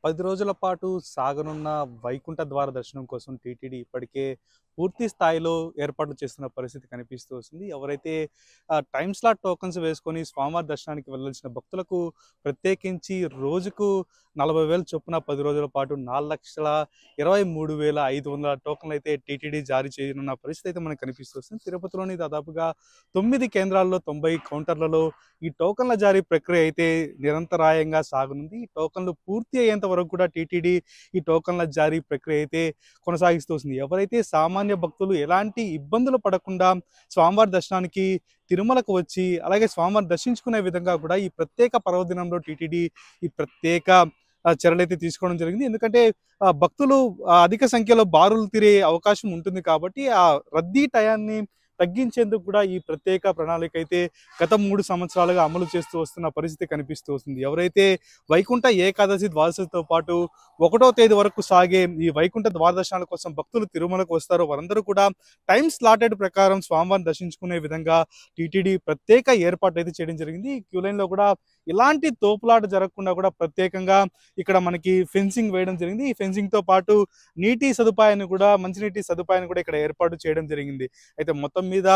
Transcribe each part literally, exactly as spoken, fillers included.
పది రోజుల పాటు సాగనున్న వైకుంఠ ద్వార దర్శనం కోసం టీటీడీ ఇప్పటికే పూర్తి స్థాయిలో ఏర్పాట్లు చేస్తున్న పరిస్థితి కనిపిస్తూ వస్తుంది. ఎవరైతే ఆహ్, టైమ్ స్లాట్ టోకెన్స్ వేసుకొని స్వామివారి దర్శనానికి వెళ్ళాల్సిన భక్తులకు ప్రత్యేకించి రోజుకు నలభై వేలు చొప్పున పది రోజుల పాటు నాలుగు లక్షల ఇరవై మూడు వేల ఐదు వందల టోకెన్‌లయితే టీటీడీ జారీ చేయనున్న పరిస్థితి అయితే మనకు కనిపిస్తూ వస్తుంది. తిరుపతిలోని దాదాపుగా తొమ్మిది కేంద్రాల్లో తొంభై కౌంటర్లలో ఈ టోకన్ల జారీ ప్రక్రియ అయితే నిరంతరాయంగా సాగనుంది. ఈ టోకన్లు పూర్తి అయ్యేంత వరకు కూడా టీటీడీ ఈ టోకన్ల జారీ ప్రక్రియ అయితే కొనసాగిస్తూ వస్తుంది. ఎవరైతే సామాన్య భక్తులు ఎలాంటి ఇబ్బందులు పడకుండా స్వామివారి దర్శనానికి తిరుమలకు వచ్చి అలాగే స్వామివారిని దర్శించుకునే విధంగా కూడా ఈ ప్రత్యేక పర్వదినంలో టీటీడీ ఈ ప్రత్యేక ఆహ్, చర్యలైతే తీసుకోవడం జరిగింది. ఎందుకంటే ఆహ్, భక్తులు ఆహ్, అధిక సంఖ్యలో బారులు తీరే అవకాశం ఉంటుంది కాబట్టి ఆ రద్దీ టయాన్ని తగ్గించేందుకు కూడా ఈ ప్రత్యేక ప్రణాళిక అయితే గత మూడు సంవత్సరాలుగా అమలు చేస్తూ వస్తున్న పరిస్థితి కనిపిస్తూ వస్తుంది. ఎవరైతే వైకుంఠ ఏకాదశి ద్వాదశితో పాటు ఒకటో తేదీ వరకు సాగే ఈ వైకుంఠ ద్వారదర్శనాల కోసం భక్తులు తిరుమలకు వస్తారో వారందరూ కూడా టైం స్లాటెడ్ ప్రకారం స్వామివారిని దర్శించుకునే విధంగా టీటీడీ ప్రత్యేక ఏర్పాట్లు అయితే చేయడం జరిగింది. ఈ క్యూ లైన్‌లో కూడా ఎలాంటి తోపులాట జరగకుండా కూడా ప్రత్యేకంగా ఇక్కడ మనకి ఫెన్సింగ్ వేయడం జరిగింది. ఈ ఫెన్సింగ్‌తో పాటు నీటి సదుపాయాన్ని కూడా మంచినీటి సదుపాయాన్ని కూడా ఇక్కడ ఏర్పాటు చేయడం జరిగింది. అయితే మొత్తం మీద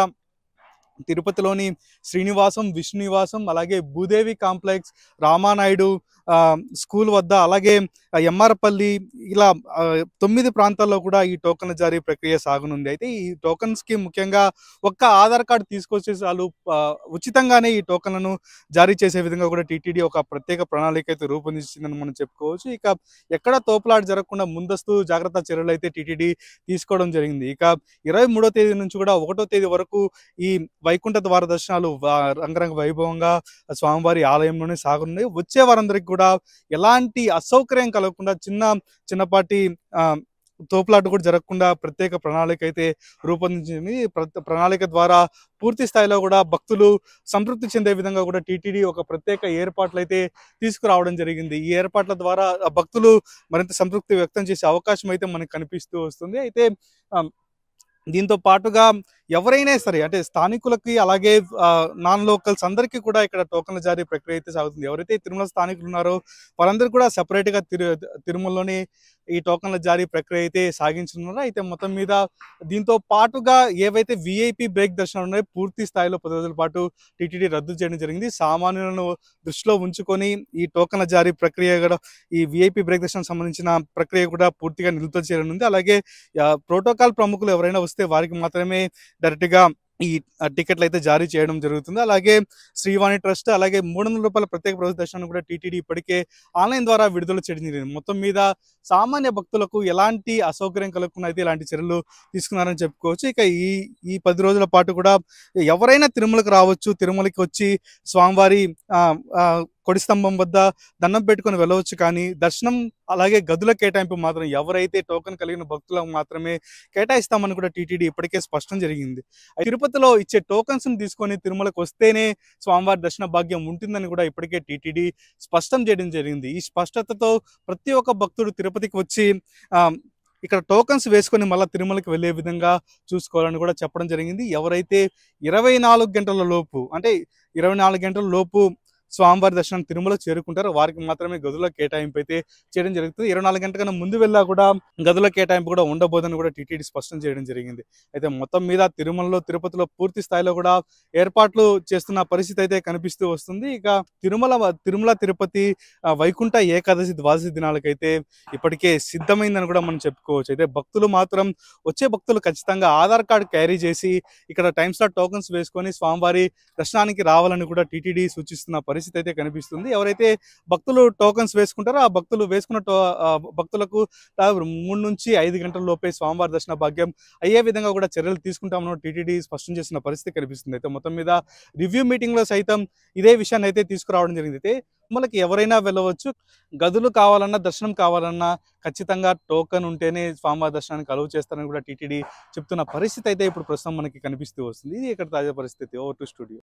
తిరుపతిలోని శ్రీనివాసం, విష్ణునివాసం, అలాగే భూదేవి కాంప్లెక్స్, రామానాయుడు ఆహ్, స్కూల్ వద్ద, అలాగే ఎమ్మారపల్లి ఇలా ఆహ్, తొమ్మిది ప్రాంతాల్లో కూడా ఈ టోకన్ల జారీ ప్రక్రియ సాగనుంది. అయితే ఈ టోకన్స్‌కి ముఖ్యంగా ఒక్క ఆధార్ కార్డ్ తీసుకొస్తే చాలు ఆహ్, ఉచితంగానే ఈ టోకన్లను జారీ చేసే విధంగా కూడా టీటీడీ ఒక ప్రత్యేక ప్రణాళిక అయితే రూపొందించిందని మనం చెప్పుకోవచ్చు. ఇక ఎక్కడ తోపులాట జరగకుండా ముందస్తు జాగ్రత్త చర్యలు అయితే టీటీడీ తీసుకోవడం జరిగింది. ఇక ఇరవై మూడో తేదీ నుంచి కూడా ఒకటో తేదీ వరకు ఈ వైకుంఠ ద్వార దర్శనాలు వ రంగరంగ వైభవంగా స్వామివారి ఆలయంలోనే సాగనున్నాయి. వచ్చే వారందరికి కూడా ఎలాంటి అసౌకర్యం కలగకుండా చిన్న చిన్నపాటి ఆహ్, తోపులాట కూడా జరగకుండా ప్రత్యేక ప్రణాళిక అయితే రూపొందించింది. ప్ర ప్రణాళిక ద్వారా పూర్తి స్థాయిలో కూడా భక్తులు సంతృప్తి చెందే విధంగా కూడా టీటీడీ ఒక ప్రత్యేక ఏర్పాట్లయితే తీసుకురావడం జరిగింది. ఈ ఏర్పాట్ల ద్వారా ఆ భక్తులు మరింత సంతృప్తి వ్యక్తం చేసే అవకాశం అయితే మనకు కనిపిస్తూ వస్తుంది. అయితే ఆహ్, దీంతో పాటుగా ఎవరైనా సరే అంటే స్థానికులకి అలాగే ఆహ్, నాన్ లోకల్స్ అందరికీ కూడా ఇక్కడ టోకన్ల జారీ ప్రక్రియ అయితే సాగుతుంది. ఎవరైతే తిరుమల స్థానికులు ఉన్నారో వారందరూ కూడా సెపరేట్‌గా తిరు తిరుమలలోని ఈ టోకన్ల జారీ ప్రక్రియ అయితే సాగించనున్నారు. అయితే మొత్తం మీద దీంతో పాటుగా ఏవైతే వీఐపీ బ్రేక్ దర్శనాలు ఉన్నాయో పూర్తి స్థాయిలో పది రోజుల పాటు టీటీడీ రద్దు చేయడం జరిగింది. సామాన్యులను దృష్టిలో ఉంచుకొని ఈ టోకన్ల జారీ ప్రక్రియ కూడా ఈ వీఐపీ బ్రేక్ దర్శనం సంబంధించిన ప్రక్రియ కూడా పూర్తిగా నిలుపుదల చేయనుంది. అలాగే ఆహ్, ప్రోటోకాల్ ప్రముఖులు ఎవరైనా వస్తే వారికి మాత్రమే డైరెక్ట్‌గా ఈ ఆహ్, టికెట్లు అయితే జారీ చేయడం జరుగుతుంది. అలాగే శ్రీవాణి ట్రస్ట్ అలాగే మూడు వందల రూపాయల ప్రత్యేక ప్రవేశ దర్శనాన్ని కూడా టీటీడీ ఇప్పటికే ఆన్‌లైన్ ద్వారా విడుదల చేయడం జరిగింది. మొత్తం మీద సామాన్య భక్తులకు ఎలాంటి అసౌకర్యం కలగకుండా అయితే ఇలాంటి చర్యలు తీసుకున్నారని చెప్పుకోవచ్చు. ఇక ఈ ఈ పది రోజుల పాటు కూడా ఎవరైనా తిరుమలకు రావచ్చు. తిరుమలకి వచ్చి స్వామివారి ఆహ్, ఆహ్, కొడి స్తంభం వద్ద దండం పెట్టుకొని వెళ్ళవచ్చు. కానీ దర్శనం అలాగే గదుల కేటాయింపు మాత్రం ఎవరైతే టోకెన్ కలిగిన భక్తులకు మాత్రమే కేటాయిస్తామని కూడా టీటీడీ ఇప్పటికే స్పష్టం జరిగింది. తిరుపతిలో ఇచ్చే టోకెన్స్‌ని తీసుకొని తిరుమలకు వస్తేనే స్వామివారి దర్శన భాగ్యం ఉంటుందని కూడా ఇప్పటికే టీటీడీ స్పష్టం చేయడం జరిగింది. ఈ స్పష్టతతో ప్రతి ఒక్క భక్తుడు తిరుపతికి వచ్చి ఆహ్, ఇక్కడ టోకెన్స్ వేసుకొని మళ్ళా తిరుమలకి వెళ్ళే విధంగా చూసుకోవాలని కూడా చెప్పడం జరిగింది. ఎవరైతే ఇరవై నాలుగు గంటల లోపు అంటే ఇరవై నాలుగు గంటల లోపు స్వామివారి దర్శనం తిరుమల చేరుకుంటారో వారికి మాత్రమే గదుల కేటాయింపు అయితే చేయడం జరుగుతుంది. ఇరవై నాలుగు గంటల కన్నా ముందు వెళ్ళా కూడా గదుల కేటాయింపు కూడా ఉండబోదని కూడా టీటీడీ స్పష్టం చేయడం జరిగింది. అయితే మొత్తం మీద తిరుమలలో, తిరుపతిలో పూర్తి స్థాయిలో కూడా ఏర్పాట్లు చేస్తున్న పరిస్థితి అయితే కనిపిస్తూ వస్తుంది. ఇక తిరుమల తిరుమల తిరుపతి ఆహ్, వైకుంఠ ఏకాదశి ద్వాదశి దినాలకైతే ఇప్పటికే సిద్ధమైందని కూడా మనం చెప్పుకోవచ్చు. అయితే భక్తులు మాత్రం వచ్చే భక్తులు ఖచ్చితంగా ఆధార్ కార్డ్ క్యారీ చేసి ఇక్కడ టైమ్ స్లాట్ టోకెన్స్ వేసుకొని స్వామివారి దర్శనానికి రావాలని కూడా టీటీడీ సూచిస్తున్న పరిస్థితి అయితే కనిపిస్తుంది. ఎవరైతే భక్తులు టోకెన్స్ వేసుకుంటారో ఆ భక్తులు వేసుకున్న టో ఆహ్, భక్తులకు దాదాపు మూడు నుంచి ఐదు గంటల లోపే స్వామివారి దర్శన భాగ్యం అయ్యే విధంగా కూడా చర్యలు తీసుకుంటామని టీటీడీ స్పష్టం చేసిన పరిస్థితి కనిపిస్తుంది. అయితే మొత్తం మీద రివ్యూ మీటింగ్‌లో సైతం ఇదే విషయాన్ని అయితే తీసుకురావడం జరిగింది. అయితే తిరుమలకి ఎవరైనా వెళ్ళవచ్చు. గదులు కావాలన్నా, దర్శనం కావాలన్నా ఖచ్చితంగా టోకెన్ ఉంటేనే స్వామివారి దర్శనానికి అలౌ చేస్తారని కూడా టీటీడీ చెప్తున్న పరిస్థితి అయితే ఇప్పుడు ప్రస్తుతం మనకి కనిపిస్తూ వస్తుంది. ఇది ఇక్కడ తాజా పరిస్థితి. Over to studio.